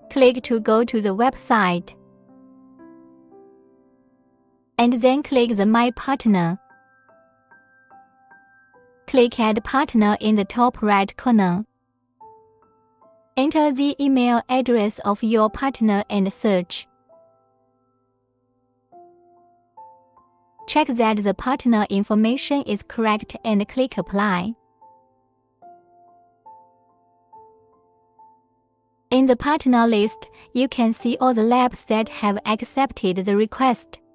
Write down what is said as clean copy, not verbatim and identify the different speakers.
Speaker 1: Click to go to the website. And then click the My Partner. Click Add Partner in the top right corner. Enter the email address of your partner and search. Check that the partner information is correct and click Apply. In the partner list, you can see all the labs that have accepted the request.